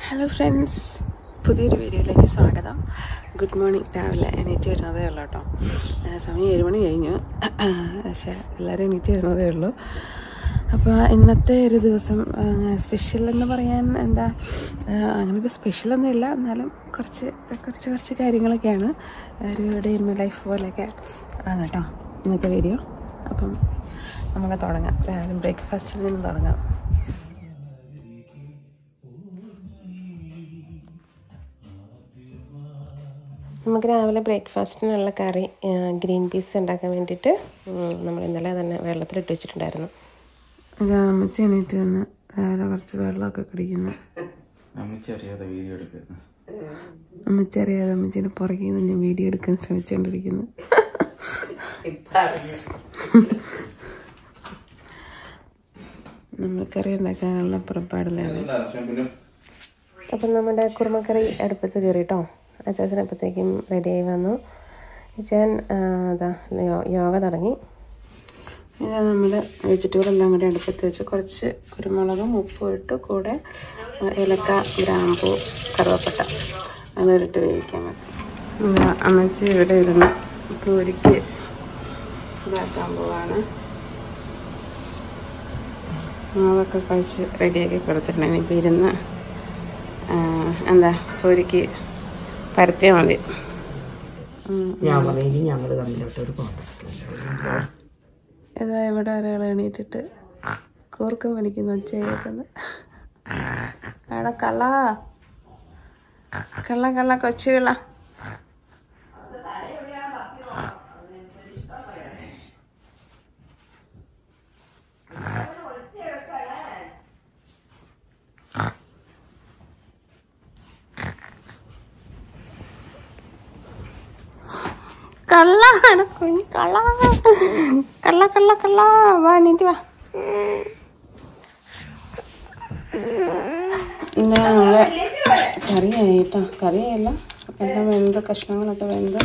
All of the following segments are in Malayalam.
ഹലോ ഫ്രണ്ട്സ്, പുതിയൊരു വീഡിയോയിലേക്ക് സ്വാഗതം. Good morning. രാവിലെ എണീറ്റ് വരുന്നതേ ഉള്ളൂ കേട്ടോ. സമയം 7 മണി കഴിഞ്ഞു. പക്ഷേ എല്ലാവരും എണീറ്റ് വരുന്നതേ ഉള്ളൂ. അപ്പോൾ ഇന്നത്തെ ഒരു ദിവസം സ്പെഷ്യൽ എന്ന് പറയാൻ എന്താ അങ്ങനെ ഒരു സ്പെഷ്യലൊന്നും ഇല്ല, എന്നാലും കുറച്ച് കാര്യങ്ങളൊക്കെയാണ്. ഒരു ഡേ ഇൻ മൈ ലൈഫ് പോലെയൊക്കെ ആണ് കേട്ടോ ഇന്നത്തെ വീഡിയോ. അപ്പം നമുക്ക് തുടങ്ങാം. രാവിലെ ബ്രേക്ക്ഫാസ്റ്റിൽ നിന്ന് തുടങ്ങാം. നമുക്ക് രാവിലെ ബ്രേക്ക്ഫാസ്റ്റിനുള്ള കറി ഗ്രീൻ പീസ് ഉണ്ടാക്കാൻ വേണ്ടിയിട്ട് നമ്മൾ ഇന്നലെ തന്നെ വെള്ളത്തിലിട്ട് വെച്ചിട്ടുണ്ടായിരുന്നു. അമ്മച്ചി എണീറ്റ് വന്ന് രാവിലെ കുറച്ച് വെള്ളമൊക്കെ കുടിക്കുന്നു. അമ്മച്ചി അറിയാതെ അമ്മച്ചീൻ്റെ പുറകിൽ നിന്ന് ഞാൻ വീഡിയോ എടുക്കാൻ ശ്രമിച്ചുകൊണ്ടിരിക്കുന്നു. നമ്മൾ കറി ഉണ്ടാക്കാനുള്ള പുറപ്പാടിലാണ്. അപ്പം നമ്മുടെ കുറുമക്കറി അടുപ്പത്ത് കയറിട്ടോ. അച്ചാച്ചൻ അപ്പോഴത്തേക്കും റെഡിയായി വന്നു. അച്ഛൻ യോഗ തുടങ്ങി. ഇതാ നമ്മൾ വെജിറ്റബിളെല്ലാം കൂടി അടുപ്പത്ത് വെച്ച് കുറച്ച് കുരുമുളകും ഉപ്പും ഇട്ട് കൂടെ ഏലക്ക, ഗ്രാമ്പൂ, കറുവപ്പട്ട അതിലിട്ട് വേവിക്കാൻ പറ്റും. അമ്മച്ചി ഇവിടെ ഇരുന്ന് പൂരിക്ക് ഇതാക്കാൻ പോവാണ്. മാവൊക്കെ കഴിച്ച് റെഡിയാക്കി കൊടുത്തിട്ടുണ്ട്. ഇനിയിപ്പോൾ ഇരുന്ന് പൂരിക്ക് പരത്തിയാൽ മതി. ഇതാ ഇവിടെ ഒരാൾ എണീറ്റിട്ട് കൂർക്കം വലിക്കുന്ന ഒച്ച കേൾക്കുന്നു. കള്ള കൊച്ചുകള. കള്ളാണ് കുഞ്ഞ്, കള്ള വാ നീറ്റ് വാ. എന്താ നമ്മളെ കറിയായി കേട്ടോ. കറിയല്ല, എല്ലാം വെന്ത്, കഷ്ണങ്ങളൊക്കെ വെന്ത്.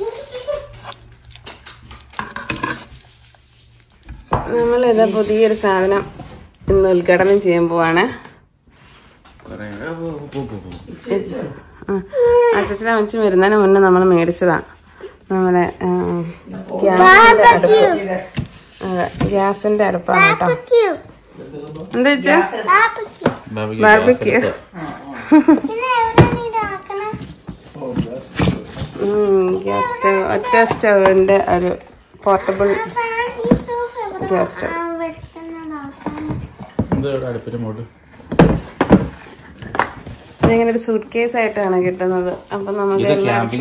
നമ്മളിതാ പുതിയൊരു സാധനം ഇന്ന് ഉദ്ഘാടനം ചെയ്യാൻ പോവാണ്. അച്ഛനെ അമ്മച്ചി വരുന്നതിന് മുന്നേ നമ്മൾ മേടിച്ചതാ. നമ്മുടെ ഗ്യാസിന്റെ അടുപ്പാണ് കേട്ടോ. എന്താ വെച്ചാ ബാർബിക്യൂ. ഗ്യാസ് സ്റ്റവ്, ഒറ്റ സ്റ്റവിന്റെ ഒരു പോർട്ടബിൾ ഗ്യാസ് സ്റ്റവ്. ഇതിങ്ങനെ ഒരു സൂട്ട് കേസ് ആയിട്ടാണ് കിട്ടുന്നത്. അപ്പൊ നമുക്ക്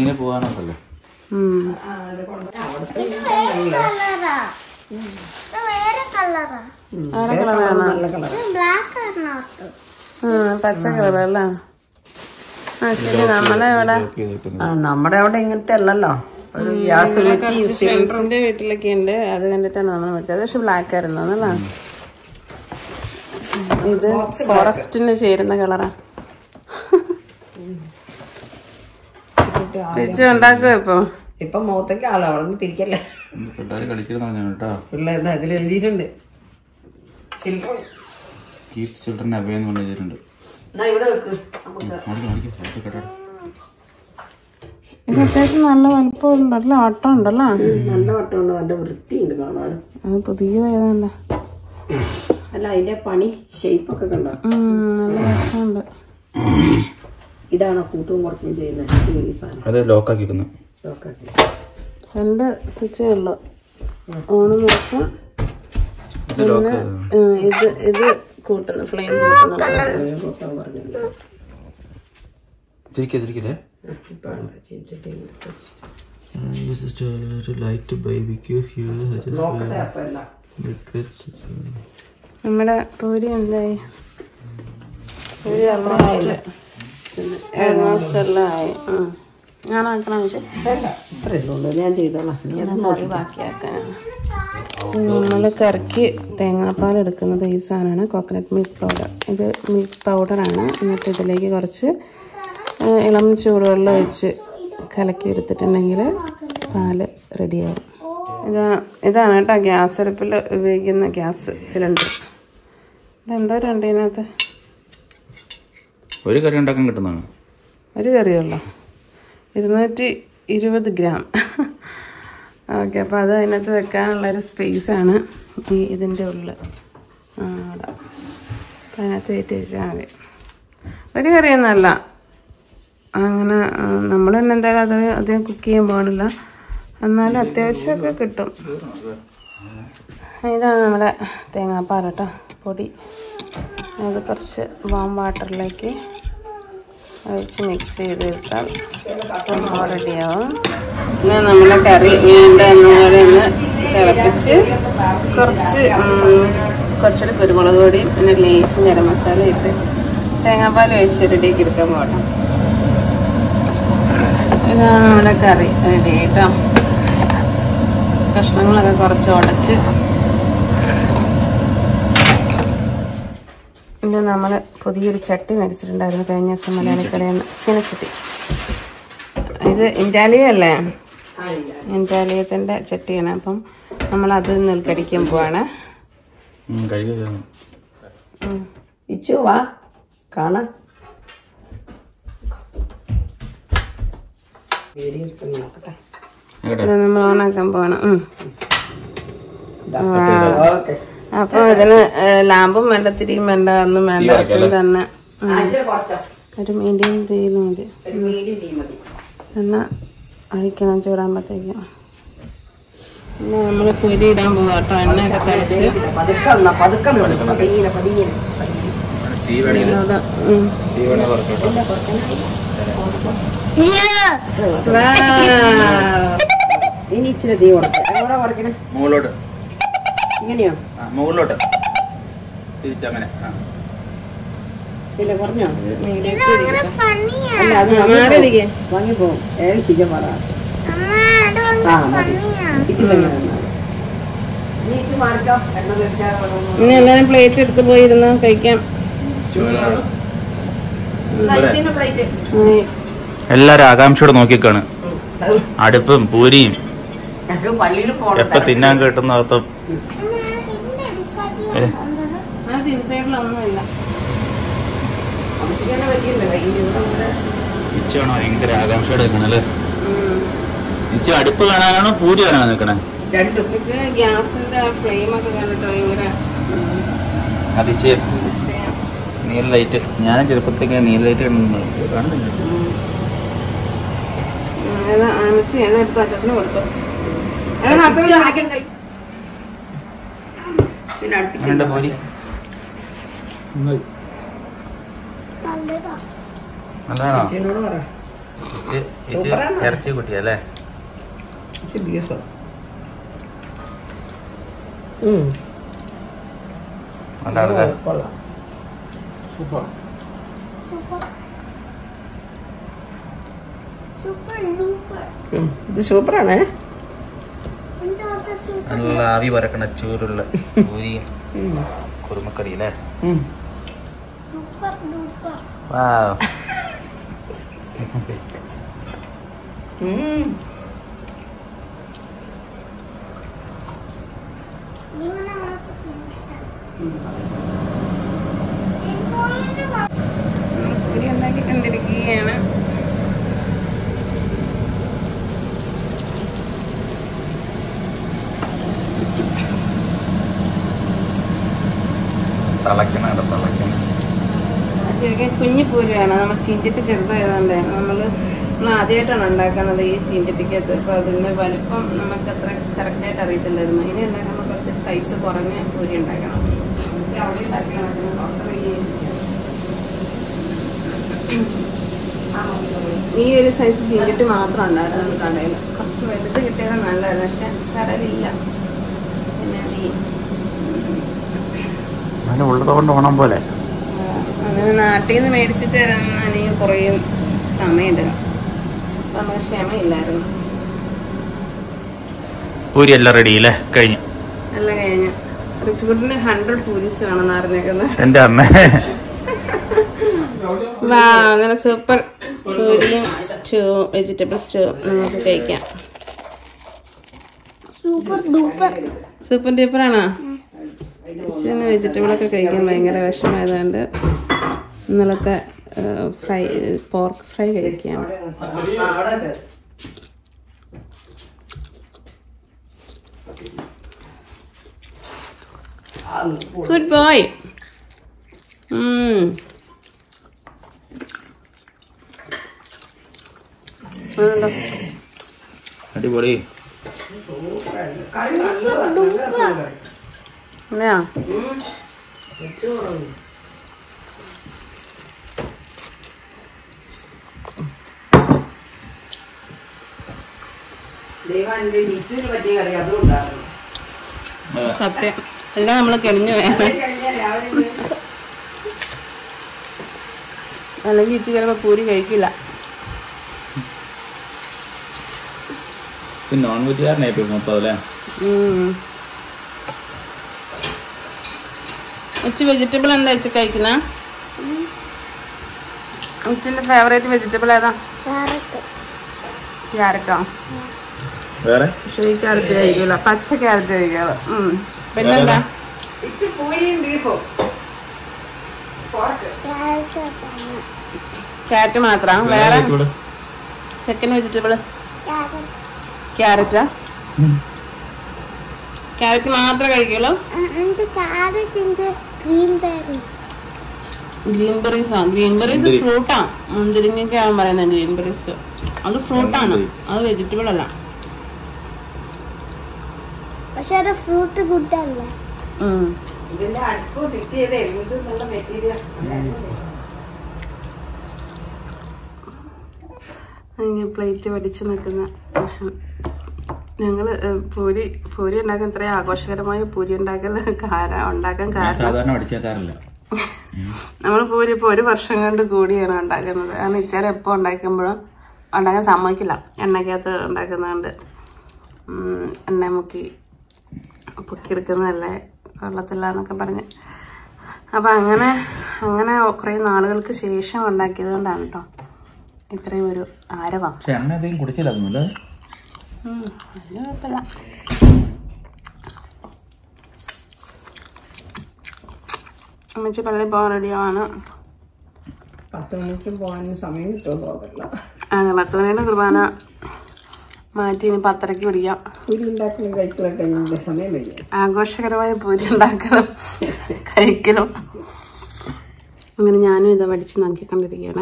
പച്ച കളറല്ല. ശരി, നമ്മുടെ അവിടെ ഇങ്ങനത്തെ അല്ലല്ലോ. ഫ്രണ്ട്സിന്റെ വീട്ടിലൊക്കെ ഉണ്ട്, അത് കണ്ടിട്ടാണ് നമ്മൾ മേടിച്ചത്. പക്ഷെ ബ്ലാക്ക് ആയിരുന്നു അല്ലേ. ഇത് ഫോറസ്റ്റിന് ചേരുന്ന കളറാ. ഉണ്ടാക്കും ഇപ്പൊ മുഖത്തേക്ക് ആളോ അവിടെ നിന്ന് തിരിക്കല്ലേ. പിള്ളേർ അതിൽ എഴുതിയിട്ടുണ്ട് ചിൽഡ്രൻ അവേ എന്ന് പറഞ്ഞിട്ടുണ്ട്. ഇത് അത്യാവശ്യം നല്ല വലുപ്പം ഉണ്ടല്ലോ, വട്ടം ഉണ്ടല്ലോ. നല്ല വട്ടമുണ്ട്, നല്ല വൃത്തിയുണ്ട് കാണാൻ. അത് പുതിയതായതുകൊണ്ട് അല്ല, അതിന്റെ പണി ഷേപ്പൊക്കെ കണ്ടോ, നല്ല രസമുണ്ട്. ഇതാണോ കൂട്ടും കുറച്ചും ചെയ്യുന്നത്? രണ്ട് സ്വിച്ചേ ഉള്ളു. ഓണ് നോക്കാം. പിന്നെ ഇത് കൂട്ടുന്നു, ഫ്ലെയിം നമ്മുടെ പൂരി എന്തായി? പൂരി ഓൾമോസ്റ്റ് എല്ലാം ആയി. ഞാൻ ആക്കണം, ഞാൻ ചെയ്തോളാം. ബാക്കിയാക്കാനാണ്. നമ്മൾ കറിക്ക് തേങ്ങാപ്പാൽ എടുക്കുന്നത് ഈ സാധനമാണ്, കോക്കനട്ട് മിൽക്ക് പൗഡർ. ഇത് മിൽക്ക് പൗഡറാണ്. എന്നിട്ട് ഇതിലേക്ക് കുറച്ച് ഇളം ചൂടുവെള്ളം ഒഴിച്ച് കലക്കി എടുത്തിട്ടുണ്ടെങ്കിൽ പാല് റെഡിയാവും. ഇതാണ് കേട്ടോ ഗ്യാസ് അടുപ്പിൽ ഉപയോഗിക്കുന്ന ഗ്യാസ് സിലിണ്ടർ. ഇതെന്തോരം ഉണ്ട് ഇതിനകത്ത്? ഒരു കറി ഉണ്ടാക്കാൻ കിട്ടുന്നതാണ്. ഒരു കറിയുള്ളൂ 220 ഗ്രാം. ഓക്കെ, അപ്പോൾ അത് അതിനകത്ത് വെക്കാനുള്ളൊരു സ്പേസാണ് ഈ ഇതിൻ്റെ ഉള്ളിൽ. അവിടെ അപ്പം അതിനകത്ത് കയറ്റി വെച്ചാൽ മതി. ഒരു കറിയൊന്നുമല്ല അങ്ങനെ. നമ്മൾ തന്നെ എന്തായാലും അത് അധികം കുക്ക് ചെയ്യാൻ പോകണില്ല, എന്നാലും അത്യാവശ്യമൊക്കെ കിട്ടും. ഇതാണ് നമ്മുടെ തേങ്ങാപ്പാൽ കേട്ടോ, പൊടി. അത് കുറച്ച് വാം വാട്ടറിലേക്ക് ഒഴിച്ച് മിക്സ് ചെയ്തെടുത്താൽ സംഭവം റെഡിയാവും. പിന്നെ നമ്മുടെ കറി വേണ്ടൊന്നുകൂടെ ഒന്ന് തിളപ്പിച്ച് കുറച്ചുകൂടി കുരുമുളക് പൊടിയും പിന്നെ ലേശം ഗരം മസാല ഇട്ട് തേങ്ങാപ്പാൽ ഒഴിച്ച് റെഡിയാക്കി എടുക്കാൻ പോകണം. ഇതാണ് നമ്മുടെ കറി റെഡി ആയിട്ടോ. കഷ്ണങ്ങളൊക്കെ കുറച്ച് ഉടച്ച് ഇത് നമ്മൾ പുതിയൊരു ചട്ടി മേടിച്ചിട്ടുണ്ടായിരുന്നു കഴിഞ്ഞ ദിവസം മലയാളിക്കടയിൽ നിന്ന്. ചീനച്ചട്ടി. ഇത് ഇൻറ്റാലിയല്ലേ, ഇൻറ്റാലിയത്തിൻ്റെ ചട്ടിയാണ്. അപ്പം നമ്മളത് നെൽക്കടിക്കാൻ പോവാണ്. വാ കാണാം. നമ്മൾ ഓണാക്കാൻ പോവാണ്. അപ്പൊ ഇതിന് ലാമ്പും വേണ്ട, തിരിയും വേണ്ട, ഒന്നും വേണ്ട. തന്നെ ഒരു മീഡിയം തീയിൽ മതി. എണ്ണ അയക്കണം ചൂടാകുമ്പോഴത്തേക്കും. പിന്നെ നമ്മൾ പൊരി ഇടാൻ പോവാ കേട്ടോ. എണ്ണയൊക്കെ തളിച്ച് ഇനി ഇച്ചിരി തീ കൊടുക്കണം. മുകളിലോട്ട് ഇങ്ങനെയോ? മുകളിലോട്ട് തിരിച്ചങ്ങനെ. ഇല്ല പറഞ്ഞോ? വാങ്ങിപ്പോവും. ശരിക്കും പറ. ഇനി എല്ലാരും പ്ലേറ്റ് എടുത്ത് പോയിരുന്നോ കഴിക്കാം. എല്ലാരും ആകാംക്ഷയോടെ നോക്കിക്കാണ് അടുപ്പും പൂരിയും എപ്പ തിന്നാൻ കിട്ടുന്ന അർത്ഥം. ഇച്ചാണോ ഭയങ്കര ആകാംക്ഷയോടെ നിൽക്കണല്ലേ? ഇച്ച അടുപ്പ് കാണാനാണോ പൂരി കാണാൻ നിൽക്കണേ? ഗ്യാസിന്റെ ഫ്ലെയിം ഒക്കെ കണ്ടിട്ട് ഭയങ്കര അതിശയം. നീല ലൈറ്റ്, ഞാനും ചെറുപ്പത്തേക്ക് നീല ലൈറ്റ് കാണുന്നില്ല. ഏതെടുത്ത് അച്ഛന് കൊടുത്തു. പൂരി നല്ലതാണോ? ഇറച്ചി കുട്ടിയല്ലേ? ഇത് സൂപ്പറാണേ. നല്ല ആവി പറക്കണ ചൂരുള്ള പൂരിയും കുറുമക്കറി അല്ലേ? പൂരി ഉണ്ടാക്കി കണ്ടിരിക്കുകയാണ്. ശരിക്കും കുഞ്ഞു പൂരിയാണ്. നമ്മൾ ചീഞ്ചട്ടി ചെറുതായതുകൊണ്ട് നമ്മൾ ആദ്യമായിട്ടാണ് ഉണ്ടാക്കുന്നത് ഈ ചീഞ്ചട്ടിക്കകത്ത്. അപ്പോൾ അതിൻ്റെ വലിപ്പം നമുക്ക് അത്ര കറക്റ്റായിട്ട് അറിയത്തില്ലായിരുന്നു. ഇനി ഉണ്ടാക്കുമ്പോൾ കുറച്ച് സൈസ് കുറഞ്ഞ പൂരി ഉണ്ടാക്കണം. അവിടെ ഉണ്ടാക്കണം. ഈ ഒരു സൈസ് ചീഞ്ചട്ടി മാത്രം ഉണ്ടായിരുന്നു കടയിൽ. കുറച്ച് വലുത് കിട്ടിയത് നല്ലതായിരുന്നു, പക്ഷെ കടലില്ല. പിന്നെ ഉള്ളതുകൊണ്ട് ഓണം പോലെ അങ്ങനെ നാട്ടിൽ നിന്ന് മേടിച്ചിട്ട് തരാണെങ്കിൽ കുറേ സമയം എടുക്കാം. അപ്പം നമുക്ക് ക്ഷമയില്ലായിരുന്നു. പൂരി എല്ലാം റെഡി അല്ലേ? കഴിഞ്ഞു. എല്ലാം കഴിഞ്ഞു. റിച്ചുകുട്ടിന് 100 പൂരീസ് വേണമെന്ന് അറിഞ്ഞേക്കുന്നത്. എന്റെ അമ്മ വാ, അങ്ങനെ സൂപ്പർ പൂരിയും സ്റ്റൂ, വെജിറ്റബിൾ സ്റ്റൂ നമുക്ക് കഴിക്കാം. സൂപ്പർ ഡൂപ്പറാണോ? വെജിറ്റബിളൊക്കെ കഴിക്കാൻ ഭയങ്കര വിഷമമായതുകൊണ്ട് ഇന്നലത്തെ പോർക്ക് ഫ്രൈ കഴിക്കുകയാണ്. Good boy. അടിപൊളി. സത്യം എല്ലാം നമ്മള് കെളിഞ്ഞു വേണം, അല്ലെങ്കിൽ ഇച്ചി ചിലപ്പോ പൂരി കഴിക്കില്ല. നോൺ വെജുകാരനായി മൊത്തം അല്ലേ? ഉച്ച വെജിറ്റബിൾ എന്താ വെച്ച് കഴിക്കുന്ന? ഉച്ചിന്റെ ഫേവറേറ്റ് വെജിറ്റബിൾ ഏതാ? ക്യാരറ്റോ? പക്ഷെ ഈ ക്യാരറ്റ് കഴിക്കില്ല, പച്ച ക്യാരറ്റ് കഴിക്കാറ്. പിന്നെന്താ? ക്യാരറ്റ് മാത്രം. വേറെ സെക്കൻഡ് വെജിറ്റബിൾ ക്യാരറ്റാ? ക്യാരറ്റ് മാത്രമേ കഴിക്കുള്ളൂ? ഗ്രീൻ ബെറീസാ? ഗ്രീൻ ബെറീസ് ഫ്രൂട്ടാ. മുന്തിരിങ്ങയൊക്കെയാണ് പറയുന്നത് ഗ്രീൻ ബെറീസ്. അത് ഫ്രൂട്ടാണ്, അത് വെജിറ്റബിൾ അല്ല. പക്ഷെ അത് ഫ്രൂട്ട് ഗുഡ് അല്ല. പ്ലേറ്റ് വടിച്ചു നിൽക്കുന്ന ഞങ്ങള് പൂരി ഉണ്ടാക്കാൻ ഇത്രയും ആഘോഷകരമായ പൂരി ഉണ്ടാക്കാൻ കാരണം നമ്മള് പൂരി ഇപ്പൊ 1 വർഷം കൊണ്ട് കൂടിയാണ് ഉണ്ടാക്കുന്നത്. കാരണം ഇച്ചാരം എപ്പോ ഉണ്ടാക്കുമ്പോഴും ഉണ്ടാക്കാൻ സമ്മതിക്കില്ല. എണ്ണയ്ക്കകത്ത് ഉണ്ടാക്കുന്നതുകൊണ്ട് എണ്ണ പൊക്കിയെടുക്കുന്നതല്ലേ, കൊള്ളത്തില്ല എന്നൊക്കെ പറഞ്ഞ്. അപ്പം അങ്ങനെ കുറേ നാളുകൾക്ക് ശേഷം ഉണ്ടാക്കിയത് കൊണ്ടാണ് കേട്ടോ ഇത്രയും ഒരു ആരവം. കുടിച്ചില്ല. കുഴപ്പമില്ല. അമ്മച്ചി പള്ളിയിൽ പോകാൻ റെഡിയാണ്. 10 മണിക്ക് പോകാൻ സമയം കിട്ടുമോ? അതെ, 10 മണിയുടെ കുർബാന മാറ്റി ഇനി 10:30 പിടിക്കാം. പൂരി ഉണ്ടാക്കലും കഴിക്കലൊക്കെ സമയം വയ്യ. ആഘോഷകരമായ പൂരി ഉണ്ടാക്കണം കഴിക്കലും. അങ്ങനെ ഞാനും ഇതാ പഠിച്ച് നോക്കിക്കൊണ്ടിരിക്കുകയാണ്.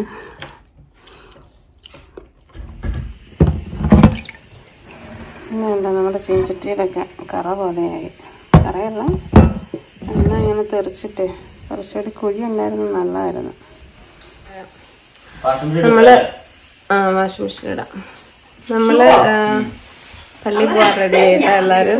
എന്താ നമ്മുടെ ചീഞ്ചട്ടിയിലൊക്കെ കറ പോലെയായി. കറയല്ല, എണ്ണ ഇങ്ങനെ തെറിച്ചിട്ട് കുറച്ചുകൂടി കുഴി ഉണ്ടായിരുന്നു, നല്ലതായിരുന്നു. നമ്മള് വാഷിംഗ് മെഷീൻ ഇടാം. നമ്മള് പള്ളി പോവാൻ റെഡി ആയിട്ടാ എല്ലാരും.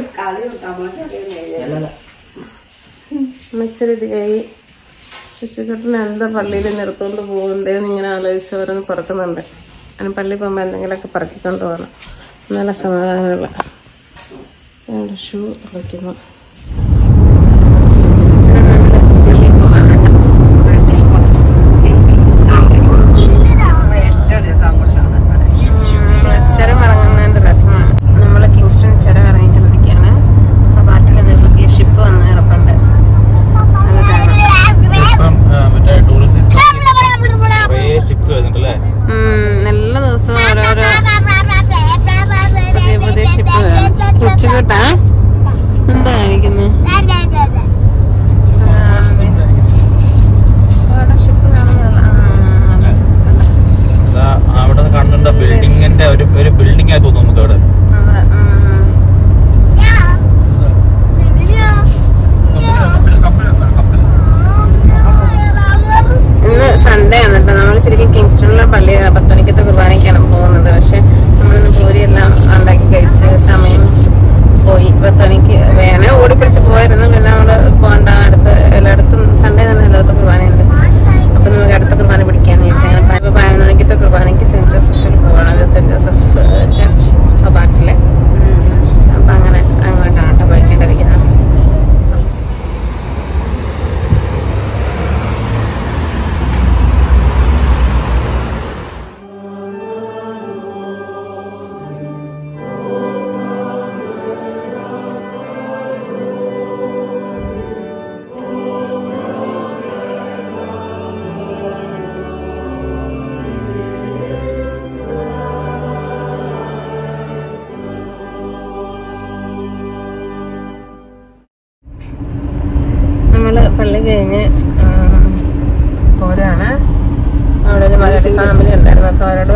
മെച്ചറെഡിയായി. ഉച്ചക്കെട്ടിന് എന്താ പള്ളിയിൽ നിർത്തുകൊണ്ട് പോകുന്നതെന്ന് ഇങ്ങനെ ആലോചിച്ച് ഓരോന്ന് പറക്കുന്നുണ്ട്. അതിന് പള്ളി പോകുമ്പോൾ എന്തെങ്കിലുമൊക്കെ പറക്കിക്കൊണ്ട് പോകണം, നല്ല സമാധാനമുള്ള. ഷൂ തുളയ്ക്കുന്നു. ചുരം ഇറങ്ങുന്നതിന്റെ രസമാണ്. നമ്മള് കിങ്സ്റ്റൺ ചുരം ഇറങ്ങിക്കൊണ്ടിരിക്കുകയാണ്. ആ പാട്ടിൽ പുതിയ ഷിപ്പ് വന്ന് കിടപ്പുണ്ട്. എല്ലാ ദിവസവും ഓരോരോ പുതിയ ഷിപ്പ്. ഉച്ചക്കെട്ടാ എന്താ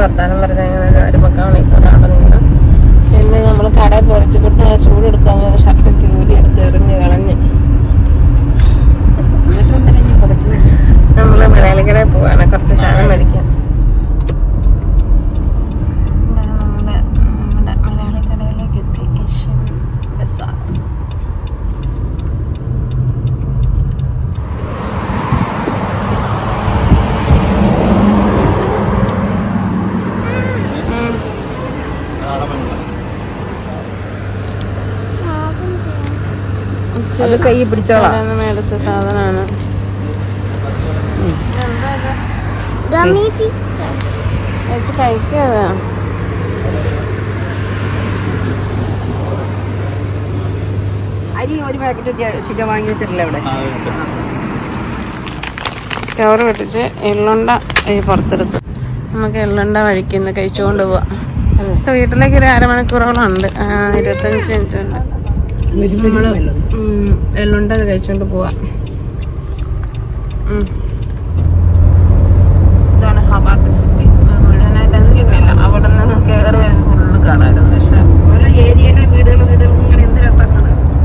വർത്താനം പറഞ്ഞ അങ്ങനെ ഒരു 3/4 മണിക്കൂർ അവിടെ നിന്ന്. പിന്നെ നമ്മൾ കടയിൽ പൊറിച്ചിട്ട് ചൂടെടുക്കാൻ ഷർട്ടൊക്കെ ഊരി എടുത്ത് എറിഞ്ഞ് കളഞ്ഞ് നമ്മള് മലയാളിക്കടയിൽ പോവാണ് കുറച്ച് സാധനം മേടിക്കാൻ. നമ്മുടെ മലയാളിക്കടയിലേക്ക് എത്തി. Asian bazaar. അത് കൈ പിടിച്ചോളാം. മേടിച്ച സാധനമാണ്. വെച്ച് കഴിക്കാതെ അരി ഒരു പാക്കറ്റ് ചിക്കൻ വാങ്ങി വെച്ചിട്ടില്ല ഇവിടെ. കവർ വെട്ടിച്ച് എള്ളുണ്ട പുറത്തെടുത്ത് നമുക്ക് എള്ളുണ്ട വഴിക്കുന്ന കഴിച്ചുകൊണ്ട് പോവാം. വീട്ടിലേക്ക് ഒരു 1/2 മണിക്കൂറോളം ഉണ്ട്. 25 മിനിറ്റ് ഉണ്ട്. നമ്മള് എള്ളുണ്ട കഴിച്ചുകൊണ്ട് പോവാം. ഇതാണ് ഹബാർട്ട് സിറ്റി. മുഴുവനായിട്ട് എനിക്കില്ല. അവിടെ നിന്ന് കയറി വരുന്ന ഫുള്ള് കാണാമായിരുന്നു. പക്ഷെ ഓരോ ഏരിയയിലെ വീടുകൾ ഇങ്ങനെ എന്ത് രസമാണ്.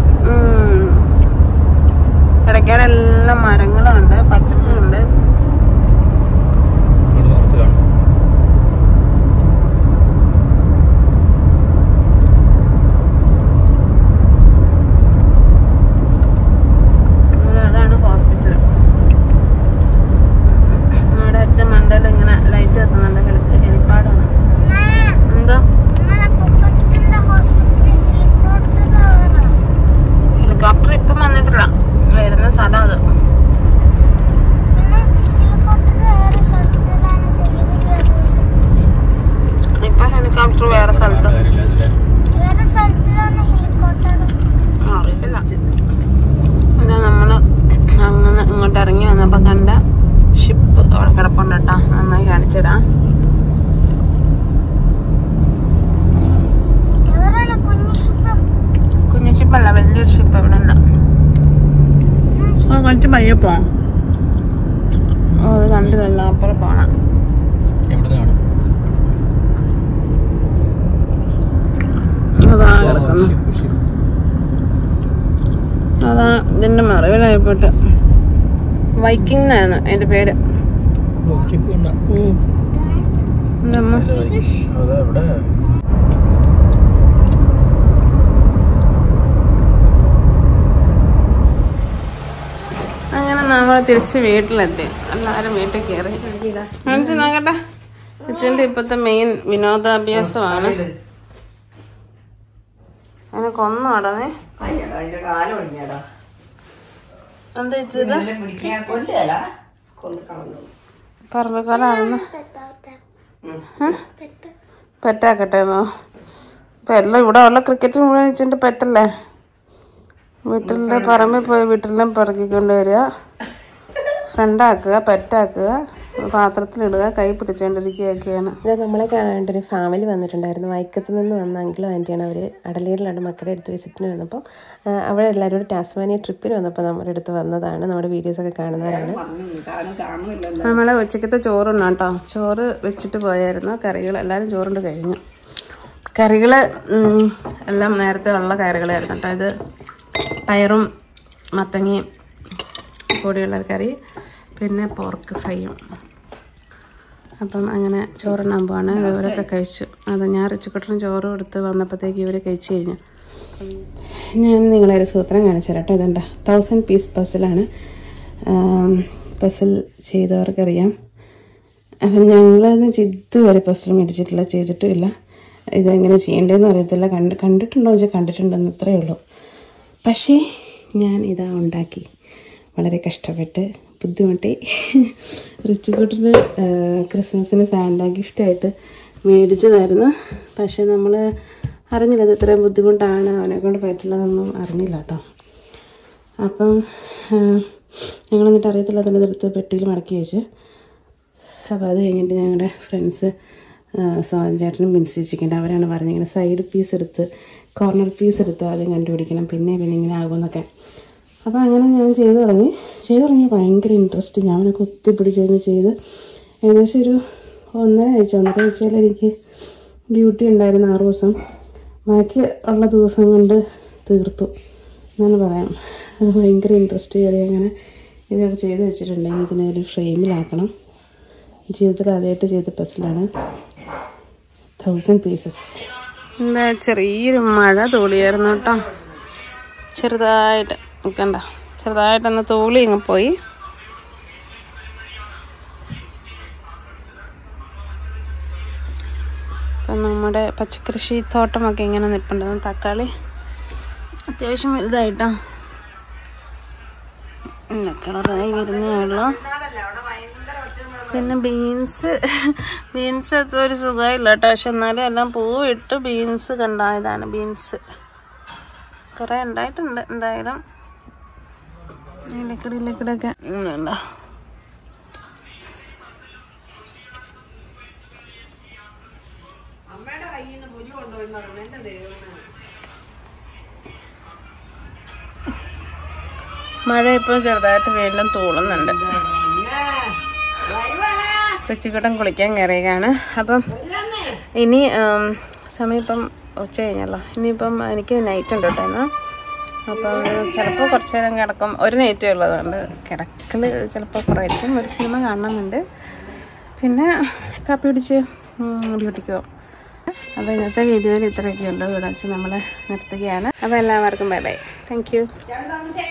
ഇടയ്ക്കാടെ എല്ലാം മരങ്ങളുണ്ട്, പച്ചപ്പുണ്ട്. അതാണ് ഹോസ്പിറ്റൽ. നമ്മുടെ ഏറ്റവും മണ്ടയിൽ ഇങ്ങനെ ലൈറ്റ് കത്തുന്നുണ്ട്. ഹെലിപ്പാഡാണ്. എന്തോ ഹെലികോപ്റ്റർ ഇപ്പം വന്നിട്ടില്ല. വരുന്ന സ്ഥലം അത്. ഇപ്പൊ ഹെലികോപ്റ്റർ വേറെ സ്ഥലത്ത്. അറിയത്തില്ല. ഇതാ നമ്മള് അങ്ങനെ ഇങ്ങോട്ട് ഇറങ്ങി വന്നപ്പോ കണ്ട ഷിപ്പ് അവിടെ കിടപ്പുണ്ട് കേട്ടോ. നന്നായി കാണിച്ചുതരാം. കുഞ്ഞു ഷിപ്പല്ല, വലിയൊരു ഷിപ്പ് ഇവിടെ ഉണ്ട്. കുറച്ച് പയ്യെ പോവാം. അത് കണ്ടില്ല, അപ്പുറം പോണം. അതാ കിടക്കുന്നു. അതാ ഇതിന്റെ മറവിലായിപ്പോട്ട്. വൈക്കിംഗ് എന്നാണ് അതിന്റെ പേര്. അങ്ങനെ നമ്മൾ തിരിച്ച് വീട്ടിലെത്തി. എല്ലാവരും വീട്ടിൽ കയറി. കാണിച്ചു നോക്കട്ടെ. അച്ഛൻ്റെ ഇപ്പോഴത്തെ മെയിൻ വിനോദാഭ്യാസമാണ്. അതിനെ കൊന്നോടാ നീ? എന്താ ചെയ്ത്? പറമ്പക്കാരാണെന്ന് പെറ്റാക്കട്ടെന്നോ? ഇപ്പം എല്ലാം ഇവിടെ ഉള്ള ക്രിക്കറ്റ് മുഴുവൻ വെച്ചിട്ട് പെറ്റല്ലേ. വീട്ടിലെ പറമ്പിൽ പോയി വീട്ടിലെല്ലാം പിറക്കിക്കൊണ്ട് വരിക, ഫ്രണ്ടാക്കുക, പെറ്റാക്കുക, പാത്രത്തിലിടുക, കൈ പിടിച്ചുകൊണ്ടിരിക്കുകയൊക്കെയാണ്. ഇത് നമ്മളെ കാണാണ്ടൊരു ഫാമിലി വന്നിട്ടുണ്ടായിരുന്നു. വൈക്കത്ത് നിന്ന് വന്ന അങ്കിളും ആൻറ്റിയാണ്. അവർ അടലീടിലാണ് മക്കളെ എടുത്ത് വിസിറ്റിന് വന്നപ്പം അവിടെ എല്ലാവരും കൂടി ടാസ്മാനിയ ട്രിപ്പിന് വന്നപ്പോൾ നമ്മുടെ അടുത്ത് വന്നതാണ്. നമ്മുടെ വീഡിയോസൊക്കെ കാണുന്നവരാണ്. നമ്മൾ ഉച്ചക്കത്തെ ചോറുണ്ട് കേട്ടോ. ചോറ് വെച്ചിട്ട് പോയായിരുന്നു. കറികൾ എല്ലാവരും ചോറുണ്ട് കഴിഞ്ഞു. കറികൾ എല്ലാം നേരത്തെ ഉള്ള കറികളായിരുന്നു കേട്ടോ. ഇത് പയറും മത്തങ്ങയും കൂടിയുള്ള കറി, പിന്നെ പോർക്ക് ഫ്രൈയും. അപ്പം അങ്ങനെ ചോറുണ്ണാൻ പോവാണ്. ഇവരൊക്കെ കഴിച്ചു. അത് ഞാൻ റിച്ചുക്കുട്ടനും ചോറ് കൊടുത്ത് വന്നപ്പോഴത്തേക്ക് ഇവർ കഴിച്ചു കഴിഞ്ഞു. ഞാൻ നിങ്ങളെ ഒരു സൂത്രം കാണിച്ചു തരാം കേട്ടോ. ഇതുണ്ട് 1000 പീസ് പസിലാണ്. പസിൽ ചെയ്തവർക്കറിയാം. അപ്പം ഞങ്ങളത് ഇതുവരെ പസിൽ മേടിച്ചിട്ടില്ല, ചെയ്തിട്ടുമില്ല. ഇതെങ്ങനെ ചെയ്യേണ്ടതെന്ന് അറിയത്തില്ല. കണ്ടിട്ടുണ്ടോ എന്ന് വെച്ചാൽ കണ്ടിട്ടുണ്ടെന്ന് അത്രയേ ഉള്ളൂ. പക്ഷേ ഞാൻ ഇതാ ഉണ്ടാക്കി. വളരെ കഷ്ടപ്പെട്ട് ബുദ്ധിമുട്ടി. റിച്ചുക്കുട്ടിന് ക്രിസ്മസിന് സാന്റ ഗിഫ്റ്റായിട്ട് മേടിച്ചതായിരുന്നു. പക്ഷേ നമ്മൾ അറിഞ്ഞില്ല ഇത് ഇത്രയും ബുദ്ധിമുട്ടാണ്, അവനെക്കൊണ്ട് പറ്റില്ലതൊന്നും അറിഞ്ഞില്ല കേട്ടോ. അപ്പം ഞങ്ങൾ എന്നിട്ട് അറിയത്തില്ല അതിൻ്റെ എടുത്ത് പെട്ടിയിൽ മടക്കി വെച്ച്. അപ്പോൾ അത് കഴിഞ്ഞിട്ട് ഞങ്ങളുടെ ഫ്രണ്ട്സ് സോജൻ ചേട്ടനും ബിൻസി ചിക്കൻ്റെ അവരാണ് പറഞ്ഞിങ്ങനെ സൈഡ് പീസ് എടുത്ത് കോർണർ പീസ് എടുത്ത് ആദ്യം കണ്ടുപിടിക്കണം, പിന്നെ ഇങ്ങനെ ആകുമെന്നൊക്കെ. അപ്പോൾ അങ്ങനെ ഞാൻ ചെയ്തു തുടങ്ങി ഭയങ്കര ഇൻട്രസ്റ്റ്. ഞാനൊക്കെ ഒത്തിപ്പിടിച്ചിരുന്ന് ചെയ്ത് ഏകദേശം ഒരു 1.5 എനിക്ക് ഡ്യൂട്ടി ഉണ്ടായിരുന്നു 6 ദിവസം. ബാക്കി ഉള്ള ദിവസം കൊണ്ട് തീർത്തു എന്നാണ് പറയാം. അത് ഭയങ്കര ഇൻട്രസ്റ്റ് കയറി അങ്ങനെ ഇതിവിടെ ചെയ്ത് വെച്ചിട്ടുണ്ടെങ്കിൽ ഇതിനെ ഒരു ഫ്രെയിമിലാക്കണം. ജീവിതത്തിൽ ആദ്യമായിട്ട് ചെയ്ത പസിലാണ് 1000 പീസസ്. എന്താ ചെറിയൊരു മഴ തോളിയായിരുന്നു കേട്ടോ. ചെറുതായിട്ട് നിൽക്കണ്ട, ചെറുതായിട്ടൊന്ന് തോളി അങ്ങ് പോയി. അപ്പം നമ്മുടെ പച്ചക്കൃഷി തോട്ടമൊക്കെ ഇങ്ങനെ നിൽപ്പുണ്ട്. തക്കാളി അത്യാവശ്യം വലുതായിട്ടോ, കളറായി വരുന്നേ ഉള്ളൂ. പിന്നെ ബീൻസ് ഒരു സുഖമില്ല കേട്ടോ. പക്ഷെ എന്നാലും എല്ലാം പൂവിട്ട് ബീൻസ് കണ്ടായതാണ്. ബീൻസ് കുറേ ഉണ്ടായിട്ടുണ്ട്. എന്തായാലും ഇലക്കടൊക്കെ ഉണ്ടോ. മഴ ഇപ്പോൾ ചെറുതായിട്ട് വീണ്ടും തൂളുന്നുണ്ട്. റിച്ചിക്കുട്ടൻ കുളിക്കാൻ കയറിയാണ്. അപ്പം ഇനി സമയം ഇപ്പം ഉച്ച കഴിഞ്ഞല്ലോ. ഇനിയിപ്പം എനിക്ക് നൈറ്റ് ഉണ്ട് കേട്ടോ ഇന്ന്. അപ്പം ചിലപ്പോൾ കുറച്ച് നേരം കിടക്കും. ഒരു നൈറ്റേ ഉള്ളതുകൊണ്ട് കിടക്കൽ ചിലപ്പോൾ കുറവായിരിക്കും. ഒരു സിനിമ കാണണമെന്നുണ്ട്. പിന്നെ കാപ്പി പിടിച്ച് ഡ്യൂട്ടിക്ക് പോകും. അപ്പോൾ ഇന്നത്തെ വീഡിയോയിൽ ഇത്രയൊക്കെ ഉള്ളൂ. ഇവിടെ വെച്ച് നമ്മൾ നിർത്തുകയാണ്. അപ്പോൾ എല്ലാവർക്കും ബൈ ബൈ. Thank you.